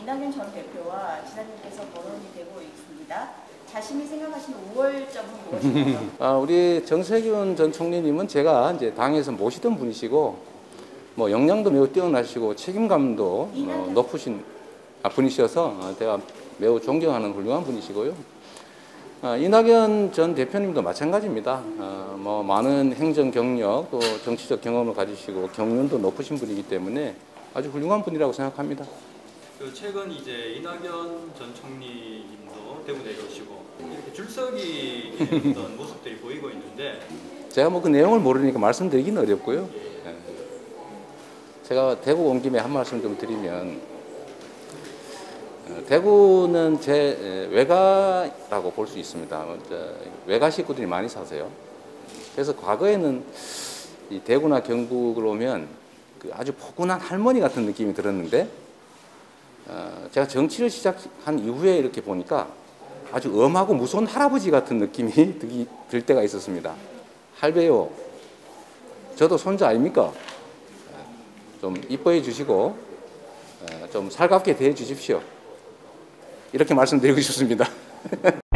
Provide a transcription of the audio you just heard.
이낙연 전 대표와 지사님께서 거론이 되고 있습니다. 자신이 생각하시는 5월점은 무엇인가요? 우리 정세균 전 총리님은 제가 이제 당에서 모시던 분이시고, 뭐 역량도 매우 뛰어나시고 책임감도 높으신 분이셔서 제가 매우 존경하는 훌륭한 분이시고요. 이낙연 전 대표님도 마찬가지입니다. 뭐 많은 행정 경력 또 정치적 경험을 가지시고 경륜도 높으신 분이기 때문에 아주 훌륭한 분이라고 생각합니다. 최근 이제 이낙연 전 총리님도 대구 내려오시고 이렇게 줄서기 어떤 모습들이 보이고 있는데 제가 뭐 그 내용을 모르니까 말씀드리기는 어렵고요. 제가 대구 온 김에 한 말씀 좀 드리면, 대구는 제 외가라고 볼 수 있습니다. 외가 식구들이 많이 사세요. 그래서 과거에는 이 대구나 경북을 오면 그 아주 포근한 할머니 같은 느낌이 들었는데, 제가 정치를 시작한 이후에 이렇게 보니까 아주 엄하고 무서운 할아버지 같은 느낌이 들 때가 있었습니다. 할배요, 저도 손자 아닙니까? 좀 이뻐해 주시고 좀 살갑게 대해 주십시오. 이렇게 말씀드리고 싶습니다.